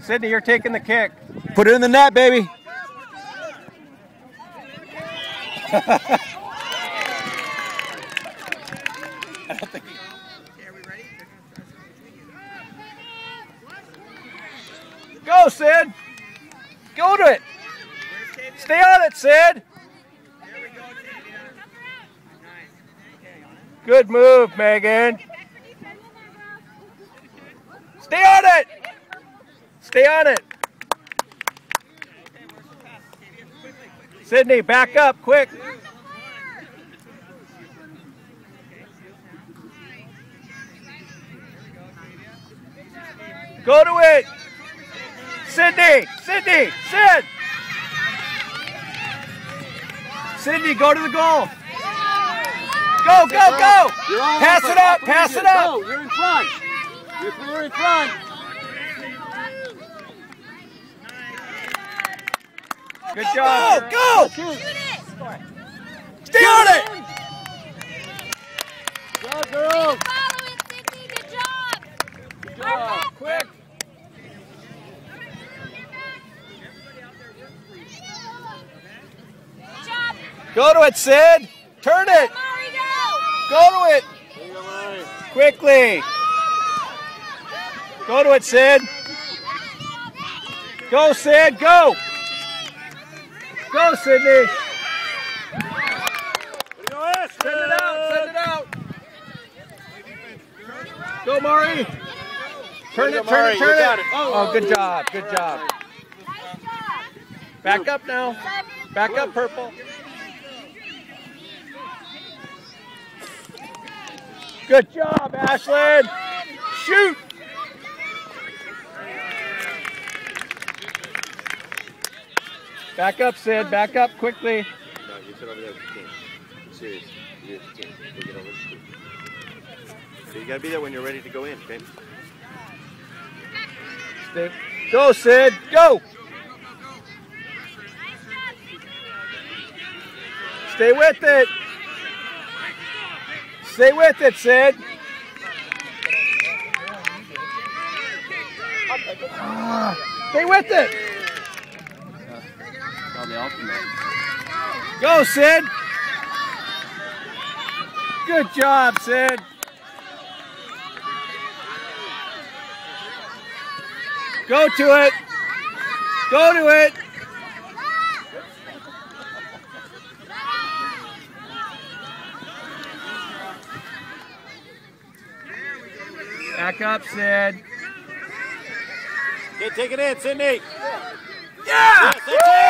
Sydney, you're taking the kick. Put it in the net, baby. I don't think Go, Sid. Go to it. Stay on it, Sid. Good move, Megan. Stay on it. Stay on it. Sydney, back up, quick. Go to it. Sydney, Sydney, Sid. Sydney, go to the goal. Go, go, go. Pass it up, pass it up. Go, you're in front. You're in front. Good job. Go, go. Stay on it. Good job, girls. Follow it, Sydney. Good job. Good job. Quick. Good job. Go to it, Sid. Turn it. Mari, go. Go to it. Quickly. Go to it, Sid. Go, Sid. Go. Go, Sydney. Send it out. Send it out. Go, Mari. Turn it, turn it, turn it. Oh, good job. Good job. Back up now. Back up, Purple. Good job, Ashlyn. Shoot. Back up, Sid. Back up quickly. No, you sit over there with the team. I'm serious. You're with the team. We'll get over the team. So you gotta be there when you're ready to go in, okay? Stay. Go, Sid. Go. Stay with it. Stay with it, Sid. Stay with it. Go, Sid. Good job, Sid. Go to it. Go to it. Back up, Sid. Okay, take it in, Sydney. Yeah! Yes, that's it.